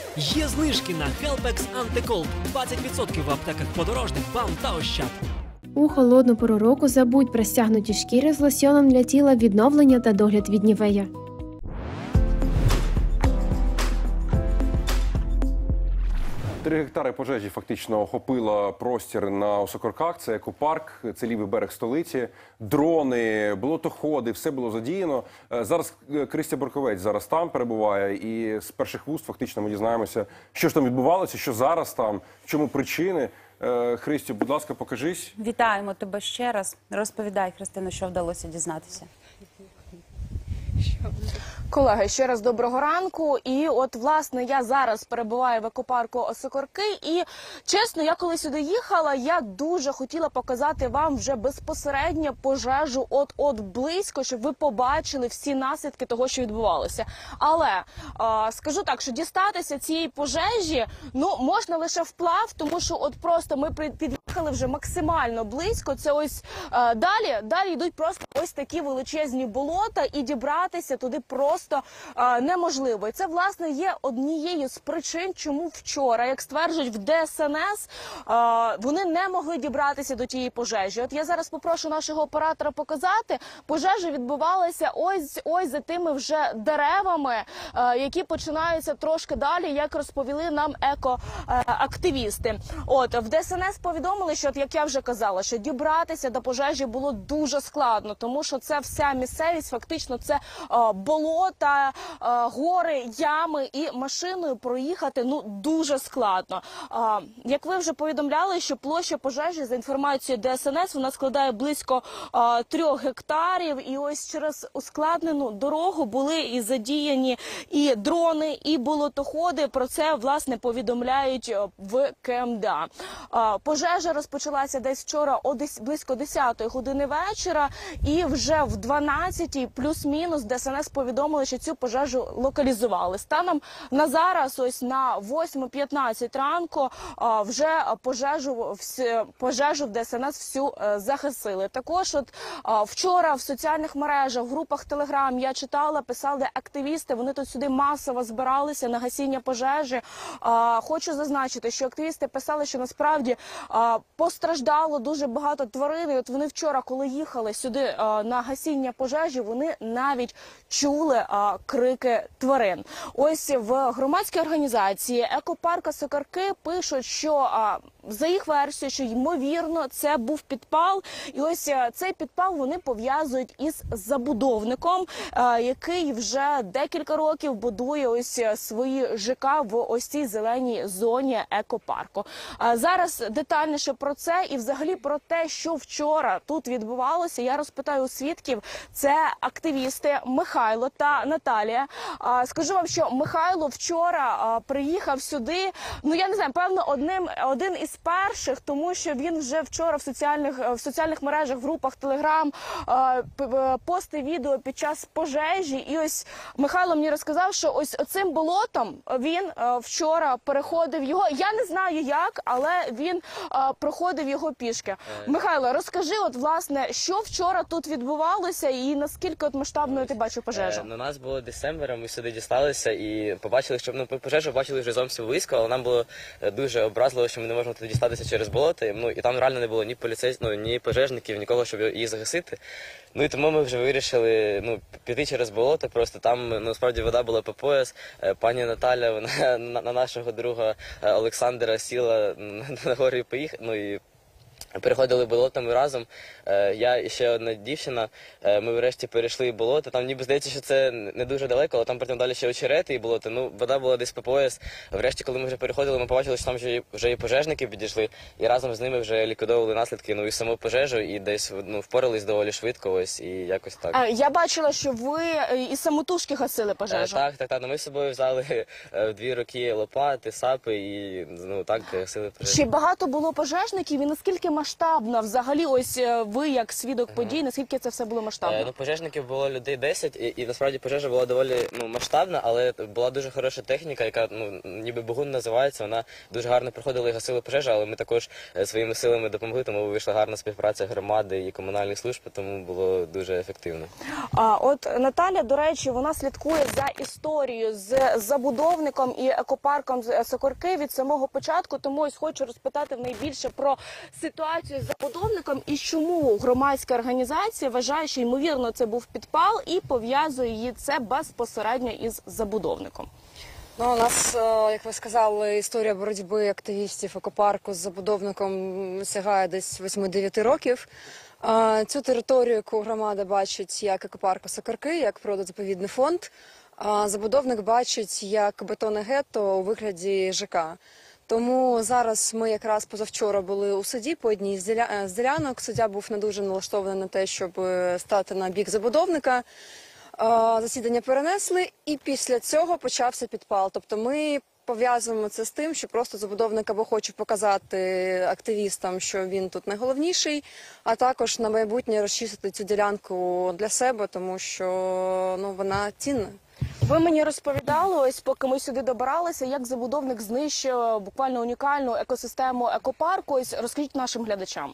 Є знижки на Helpex Антиколд. 20% в аптеках подорожних, БАМ та Ощад. У холодну пору року забудь про стягнуті шкіри з лосьйоном для тіла, відновлення та догляд від Нівея. 3 гектари пожежі фактично охопила простір на Осокорках. Це екопарк, це лівий берег столиці. Дрони, болотоходи, все було задіяно. Зараз Христя Борковець зараз там перебуває. І з перших вуст фактично ми дізнаємося, що ж там відбувалося, що зараз там, в чому причини. Христю, будь ласка, покажись. Вітаємо тебе ще раз. Розповідай, Христино, що вдалося дізнатися. Колеги, ще раз доброго ранку. І от, власне, я зараз перебуваю в екопарку Осокорки. І, чесно, я коли сюди їхала, я дуже хотіла показати вам вже безпосередньо пожежу от близько, щоб ви побачили всі наслідки того, що відбувалося. Але, скажу так, що дістатися цієї пожежі, ну, можна лише вплав, тому що от просто ми під'їхали вже максимально близько. Це ось далі йдуть просто ось такі величезні болота, і дібратися туди просто неможливо. І це, власне, є однією з причин, чому вчора, як стверджують в ДСНС, вони не могли дібратися до тієї пожежі. От я зараз попрошу нашого оператора показати. Пожежа відбувалася ось за тими вже деревами, які починаються трошки далі, як розповіли нам екоактивісти. От, в ДСНС повідомили, що, як я вже казала, що дібратися до пожежі було дуже складно, тому що це вся місцевість, фактично, це болота, гори, ями, і машиною проїхати, ну, дуже складно. Як ви вже повідомляли, що площа пожежі, за інформацією ДСНС, вона складає близько 3 гектарів, і ось через ускладнену дорогу були і задіяні і дрони, і болотоходи. Про це, власне, повідомляють в КМДА. Пожежа розпочалася десь вчора близько 10-ї години вечора, і вже в 12-й плюс-мінус ДСНС повідомили, що цю пожежу локалізували. Станом на зараз, ось на 8:15 ранку, вже пожежу в ДСНС всю загасили. Також от вчора в соціальних мережах, в групах Телеграм я читала, писали активісти, вони тут сюди масово збиралися на гасіння пожежі. Хочу зазначити, що активісти писали, що насправді постраждало дуже багато тварин. І от вони вчора, коли їхали сюди на гасіння пожежі, вони навіть чули крики тварин. Ось в громадській організації екопарк Осокорки пишуть, що за їх версією, що ймовірно це був підпал. І ось цей підпал вони пов'язують із забудовником, який вже декілька років будує ось свої ЖК в ось цій зеленій зоні екопарку. Зараз детальніше про це і взагалі про те, що вчора тут відбувалося, я розпитаю у свідків. Це активісти Михайло та Наталія. Скажу вам, що Михайло вчора приїхав сюди, ну я не знаю, певно, один із перших, тому що він вже вчора в соціальних мережах, в групах Телеграм постив відео під час пожежі. І ось Михайло мені розказав, що ось цим болотом він вчора переходив його. Я не знаю як, але він проходив його пішки. Михайло, розкажи, от власне, що вчора тут відбувалося і наскільки от масштабною ти бачив пожежу? У нас було десембра, ми сюди дісталися і побачили, що пожежу бачили вже зовсім близько, але нам було дуже образливо, що ми не можемо туди дістатися через болото. Ну і там реально не було ні поліцейських, ні пожежників, нікого, щоб її загасити. Ну і тому ми вже вирішили піти через болото. Просто там насправді вода була по пояс. Пані Наталя, вона на нашого друга Олександра сіла на гору і поїхала. І переходили болотами разом. Я і ще одна дівчина, ми врешті перейшли болото. Там ніби здається, що це не дуже далеко, але там потім далі ще очерети і болото. Ну, вода була десь по пояс. Врешті, коли ми вже переходили, ми побачили, що там вже і пожежники підійшли, і разом з ними вже ліквідовували наслідки, і саму пожежу, і десь впорались доволі швидко, ось, і якось так. Я бачила, що ви і самотужки гасили пожежу. Так. Ми з собою взяли 2 роки лопати, сапи, і так гасили пожежу. Чи багато було пожежників, і наскільки масштабна взагалі, ось ви як свідок подій, наскільки це все було масштабно? Ну, пожежників було людей 10, і насправді пожежа була доволі масштабна, але була дуже хороша техніка, яка ніби Богун називається. Вона дуже гарно проходила і гасила пожежу, але ми також своїми силами допомогли, тому вийшла гарна співпраця громади і комунальних служб, тому було дуже ефективно. От Наталя, до речі, вона слідкує за історією з забудовником і екопарком Сокорки від самого початку, тому ось хочу розпитати в неї більше про ситуацію з забудовником і чому громадська організація вважає, що ймовірно це був підпал і пов'язує її це безпосередньо із забудовником. Ну, у нас, як ви сказали, історія боротьби активістів екопарку з забудовником сягає десь 8-9 років. Цю територію, яку громада бачить як екопарк Сокорки, як природозаповідний фонд, забудовник бачить як бетонне гетто у вигляді ЖК. Тому зараз ми якраз позавчора були у суді по одній з ділянок. Суддя був не дуже налаштований на те, щоб стати на бік забудовника. Засідання перенесли, і після цього почався підпал. Тобто ми пов'язуємо це з тим, що просто забудовник або хоче показати активістам, що він тут найголовніший, а також на майбутнє розчистити цю ділянку для себе, тому що вона цінна. Ви мені розповідали, ось поки ми сюди добиралися, як забудовник знищив буквально унікальну екосистему екопарку. Ось розкажіть нашим глядачам.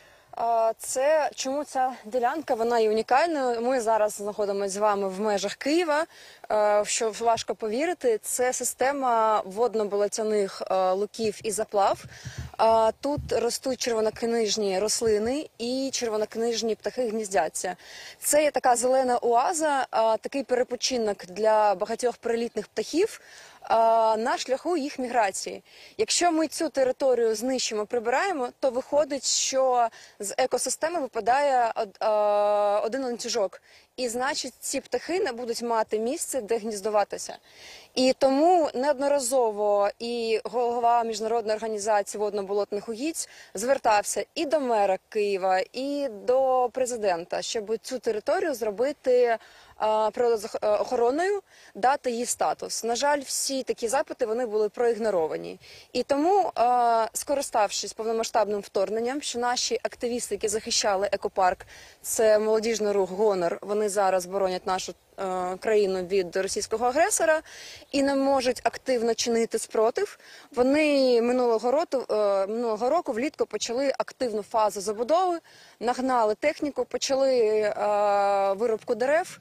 Чому ця ділянка, вона є унікальною. Ми зараз знаходимося з вами в межах Києва, що важко повірити. Це система водно-болотяних луків і заплав. Тут ростуть червонокнижні рослини і червонокнижні птахи гніздяться. Це є така зелена оаза, такий перепочинок для багатьох прилітних птахів на шляху їх міграції. Якщо ми цю територію знищимо, прибираємо, то виходить, що з екосистеми випадає один ланцюжок. І, значить, ці птахи не будуть мати місце, де гніздуватися. І тому неодноразово і голова Міжнародної організації водно-болотних угідь звертався і до мера Києва, і до президента, щоб цю територію зробити природоохоронною, дати їй статус. На жаль, всі такі запити вони були проігноровані. І тому, скориставшись повномасштабним вторгненням, що наші активісти, які захищали екопарк, це молодіжний рух «Гонор», вони зараз боронять нашу країну від російського агресора і не можуть активно чинити спротив. Вони минулого року влітку почали активну фазу забудови, нагнали техніку, почали вирубку дерев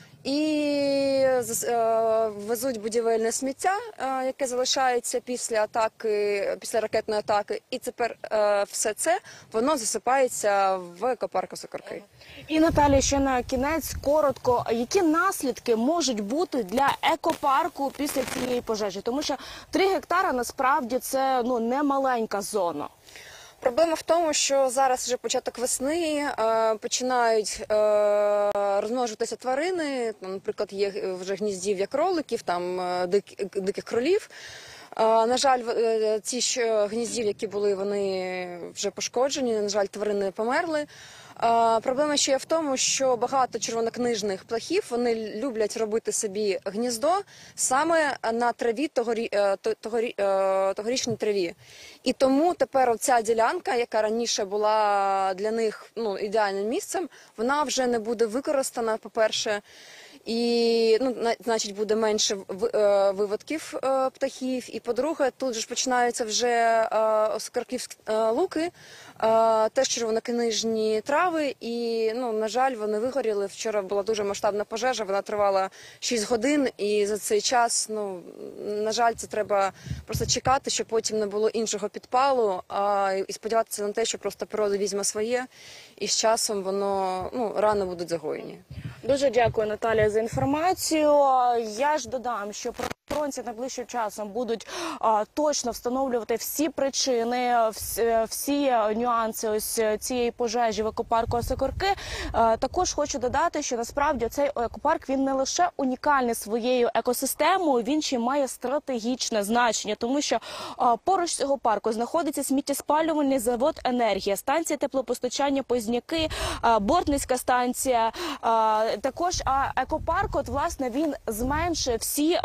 і везуть будівельне сміття, яке залишається після атаки, після ракетної атаки. І тепер все це, воно засипається в екопарку Сокорки. І, Наталія, ще на кінець, коротко, які наслідки можуть бути для екопарку після цієї пожежі? Тому що 3 гектара, насправді, це не маленька зона. Проблема в тому, що зараз вже початок весни, починають розмножуватися тварини, наприклад, є вже гніздів'я кроликів, там диких кролів. На жаль, ці гніздів'я, які були, вони вже пошкоджені, на жаль, тварини померли. Проблема ще є в тому, що багато червонокнижних птахів, вони люблять робити собі гніздо саме на траві, тогорічній траві. І тому тепер оця ділянка, яка раніше була для них ідеальним місцем, вона вже не буде використана, по-перше, і, значить, буде менше виводків птахів. І, по-друге, тут же починаються вже сокорківські луки, теж червонокнижні трави. І, на жаль, вони вигоріли. Вчора була дуже масштабна пожежа, вона тривала 6 годин. І за цей час, на жаль, це треба просто чекати, щоб потім не було іншого підпалу. І сподіватися на те, що просто природа візьме своє. І з часом воно, рани будуть загоєні. Дуже дякую, Наталія, за інформацію. Я ж додам, що правоохоронці найближчим часом будуть точно встановлювати всі причини, всі нюанси ось цієї пожежі в екопарку Сокорки. Також хочу додати, що насправді цей екопарк, він не лише унікальний своєю екосистемою, він ще має стратегічне значення, тому що поруч цього парку знаходиться сміттєспалювальний завод «Енергія», станція теплопостачання Позняки, Бортницька станція. Також екопарк, власне, він зменшує всі негативні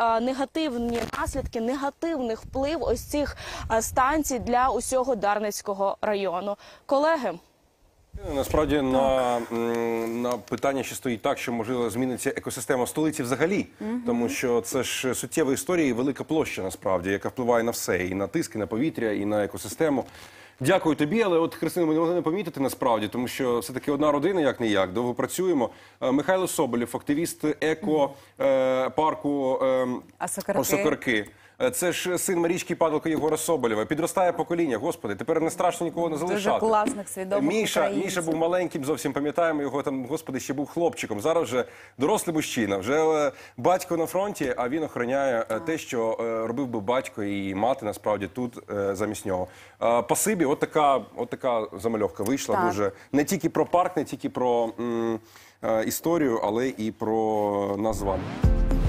негативні наслідки, негативний вплив ось цих станцій для усього Дарницького району. Колеги, насправді на питання ще стоїть так, що можливо зміниться екосистема столиці взагалі, тому що це ж суттєва історія і велика площа насправді, яка впливає на все, і на тиск, і на повітря, і на екосистему. Дякую тобі, але от, Христина, ми не могли не помітити насправді, тому що все-таки одна родина, як-не-як, довго працюємо. Михайло Соболєв, активіст еко-парку Осокорки. Це ж син Марічки Падалко Єгора Соболєва. Підростає покоління, господи, тепер не страшно нікого не залишати. Дуже класних, свідомих українців. Міша був маленьким, зовсім пам'ятаємо його там, господи, ще був хлопчиком. Зараз вже дорослий мужчина, вже батько на фронті, а він охороняє те, що робив би батько і мати, насправді, тут замість нього. Пасибі, от така замальовка вийшла дуже. Не тільки про парк, не тільки про історію, але і про нас з вами.